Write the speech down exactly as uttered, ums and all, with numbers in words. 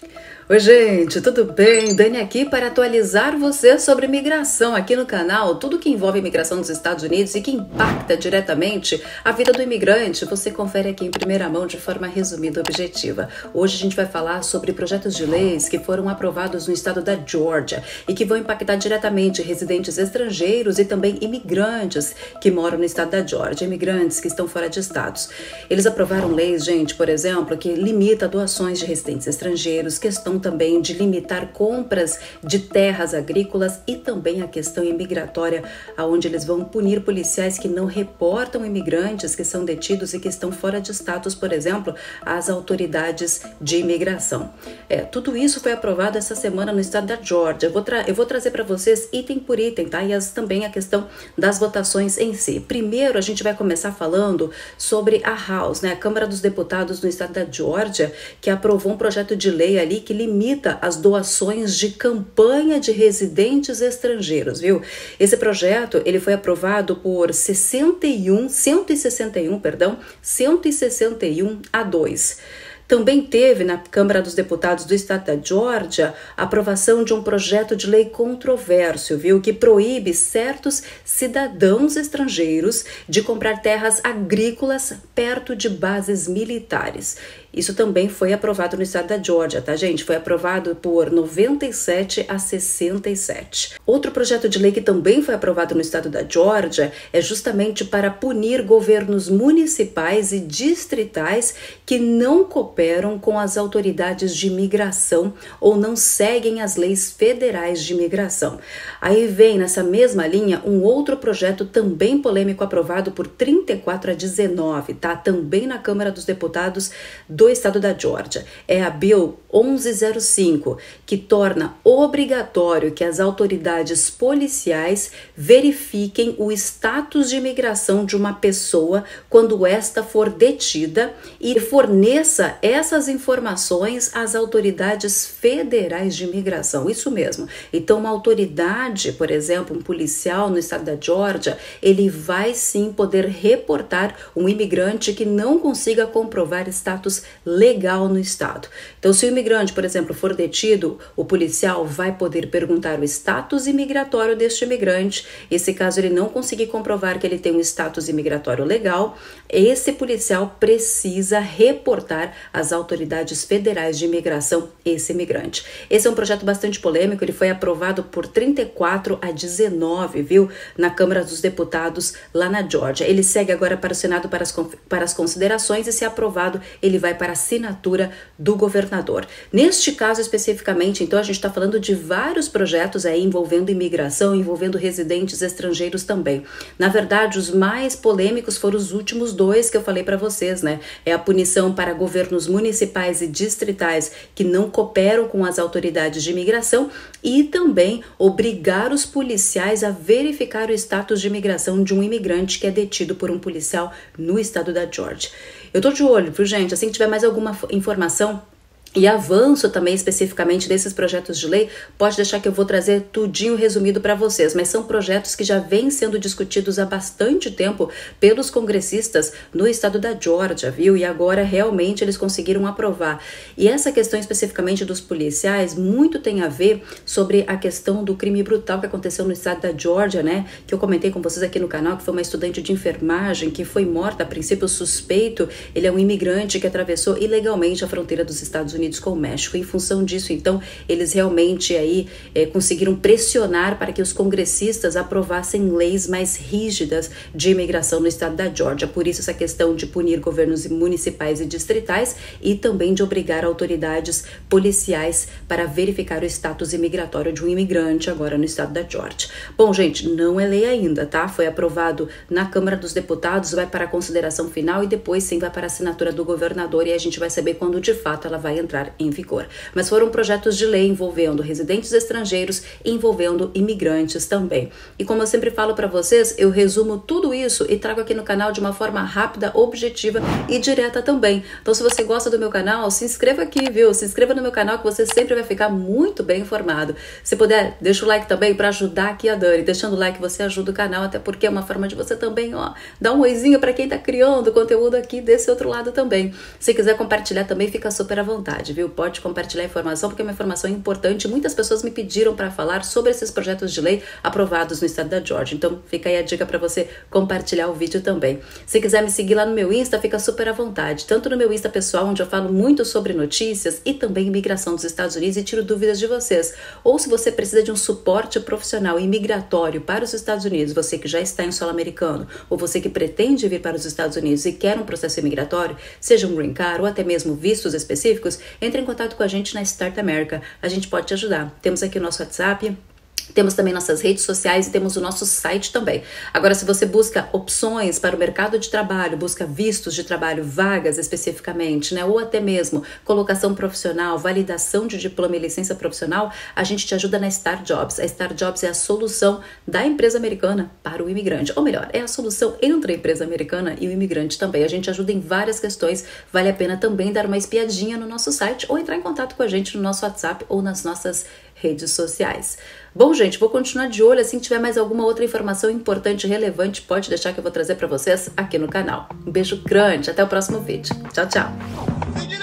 Oi gente, tudo bem? Dani aqui para atualizar você sobre migração aqui no canal. Tudo que envolve imigração nos Estados Unidos e que impacta diretamente a vida do imigrante, você confere aqui em primeira mão de forma resumida e objetiva. Hoje a gente vai falar sobre projetos de leis que foram aprovados no estado da Geórgia e que vão impactar diretamente residentes estrangeiros e também imigrantes que moram no estado da Geórgia, imigrantes que estão fora de estados. Eles aprovaram leis, gente, por exemplo, que limita doações de residentes estrangeiros, questão também de limitar compras de terras agrícolas e também a questão imigratória, onde eles vão punir policiais que não reportam imigrantes que são detidos e que estão fora de status, por exemplo, às autoridades de imigração. É, tudo isso foi aprovado essa semana no estado da Geórgia. Eu vou, eu vou trazer para vocês item por item, tá? E as, também a questão das votações em si. Primeiro, a gente vai começar falando sobre a House, né? A Câmara dos Deputados do estado da Geórgia, que aprovou um projeto de lei ali que limita as doações de campanha de residentes estrangeiros, viu? Esse projeto, ele foi aprovado por sessenta e um, cento e sessenta e um, perdão, cento e sessenta e um a dois. Também teve na Câmara dos Deputados do estado da Geórgia a aprovação de um projeto de lei controverso, viu, que proíbe certos cidadãos estrangeiros de comprar terras agrícolas perto de bases militares. Isso também foi aprovado no estado da Geórgia, tá, gente? Foi aprovado por noventa e sete a sessenta e sete. Outro projeto de lei que também foi aprovado no estado da Geórgia é justamente para punir governos municipais e distritais que não cooperam com as autoridades de imigração ou não seguem as leis federais de imigração. Aí vem nessa mesma linha um outro projeto também polêmico aprovado por trinta e quatro a dezenove, tá? Também na Câmara dos Deputados do estado da Geórgia. É a Bill onze zero cinco, que torna obrigatório que as autoridades policiais verifiquem o status de imigração de uma pessoa quando esta for detida e forneça essas informações às autoridades federais de imigração. Isso mesmo. Então, uma autoridade, por exemplo, um policial no estado da Geórgia, ele vai sim poder reportar um imigrante que não consiga comprovar status legal no estado. Então, se o imigrante, por exemplo, for detido, o policial vai poder perguntar o status imigratório deste imigrante, e se caso ele não conseguir comprovar que ele tem um status imigratório legal, esse policial precisa reportar às autoridades federais de imigração esse imigrante. Esse é um projeto bastante polêmico, ele foi aprovado por trinta e quatro a dezenove, viu, na Câmara dos Deputados lá na Geórgia. Ele segue agora para o Senado para as, para as considerações e, se aprovado, ele vai para a assinatura do governador. Neste caso especificamente, então, a gente está falando de vários projetos aí envolvendo imigração, envolvendo residentes estrangeiros também. Na verdade, os mais polêmicos foram os últimos dois que eu falei para vocês, né? É a punição para governos municipais e distritais que não cooperam com as autoridades de imigração e também obrigar os policiais a verificar o status de imigração de um imigrante que é detido por um policial no estado da Geórgia. Eu tô de olho, viu, gente? Assim que tiver mais alguma informação e avanço também especificamente desses projetos de lei, pode deixar que eu vou trazer tudinho resumido para vocês, mas são projetos que já vêm sendo discutidos há bastante tempo pelos congressistas no estado da Geórgia, viu? E agora realmente eles conseguiram aprovar. E essa questão especificamente dos policiais muito tem a ver sobre a questão do crime brutal que aconteceu no estado da Geórgia, né? Que eu comentei com vocês aqui no canal, que foi uma estudante de enfermagem que foi morta, a princípio suspeito, ele é um imigrante que atravessou ilegalmente a fronteira dos Estados Unidos com o México. Em função disso, então, eles realmente aí é, conseguiram pressionar para que os congressistas aprovassem leis mais rígidas de imigração no estado da Geórgia. Por isso, essa questão de punir governos municipais e distritais e também de obrigar autoridades policiais para verificar o status imigratório de um imigrante agora no estado da Geórgia. Bom, gente, não é lei ainda, tá? Foi aprovado na Câmara dos Deputados, vai para a consideração final e depois sim vai para a assinatura do governador e a gente vai saber quando de fato ela vai entrar em vigor. Mas foram projetos de lei envolvendo residentes estrangeiros e envolvendo imigrantes também. E como eu sempre falo para vocês, eu resumo tudo isso e trago aqui no canal de uma forma rápida, objetiva e direta também. Então, se você gosta do meu canal, se inscreva aqui, viu? Se inscreva no meu canal que você sempre vai ficar muito bem informado. Se puder, deixa o like também para ajudar aqui a Dani. Deixando o like você ajuda o canal, até porque é uma forma de você também, ó, dar um oizinho para quem tá criando conteúdo aqui desse outro lado também. Se quiser compartilhar também, fica super à vontade. vontade, viu? Pode compartilhar a informação, porque é uma informação importante. Muitas pessoas me pediram para falar sobre esses projetos de lei aprovados no estado da Georgia. Então, fica aí a dica para você compartilhar o vídeo também. Se quiser me seguir lá no meu Insta, fica super à vontade. Tanto no meu Insta pessoal, onde eu falo muito sobre notícias, e também imigração dos Estados Unidos e tiro dúvidas de vocês. Ou se você precisa de um suporte profissional e migratório para os Estados Unidos, você que já está em solo americano, ou você que pretende vir para os Estados Unidos e quer um processo imigratório, seja um green card ou até mesmo vistos específicos, entre em contato com a gente na Start America. A gente pode te ajudar. Temos aqui o nosso WhatsApp, temos também nossas redes sociais e temos o nosso site também. Agora, se você busca opções para o mercado de trabalho, busca vistos de trabalho, vagas especificamente, né, ou até mesmo colocação profissional, validação de diploma e licença profissional, a gente te ajuda na Star Jobs. A Star Jobs é a solução da empresa americana para o imigrante. Ou melhor, é a solução entre a empresa americana e o imigrante também. A gente ajuda em várias questões. Vale a pena também dar uma espiadinha no nosso site ou entrar em contato com a gente no nosso WhatsApp ou nas nossas redes sociais. Bom, gente, vou continuar de olho. Assim que tiver mais alguma outra informação importante e relevante, pode deixar que eu vou trazer para vocês aqui no canal. Um beijo grande, até o próximo vídeo. Tchau, tchau!